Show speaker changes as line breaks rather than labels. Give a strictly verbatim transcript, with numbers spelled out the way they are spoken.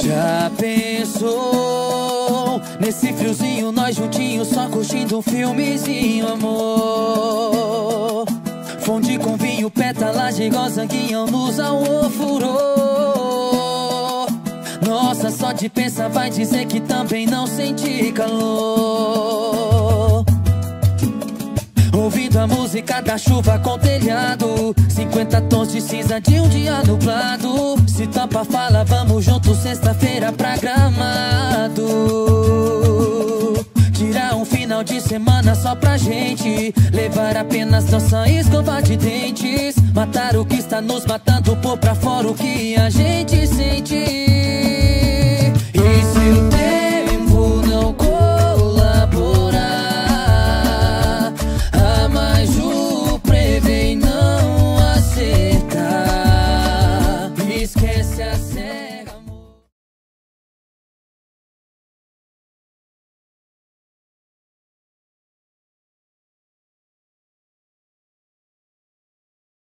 Já pensou nesse friozinho, nós juntinhos só curtindo um filmezinho, amor? Fonde com vinho, pétalas de gozanguinho, nos alofurou. Nossa, só de pensar vai dizer que também não senti calor. Ouvindo a música da chuva com telhado, cinquenta tons de cinza de um dia nublado. Se topa fala, vamos juntos sexta-feira pra Gramado. Tirar um final de semana só pra gente, levar apenas nossa escova de dentes. Matar o que está nos matando, pôr pra fora o que a gente sente.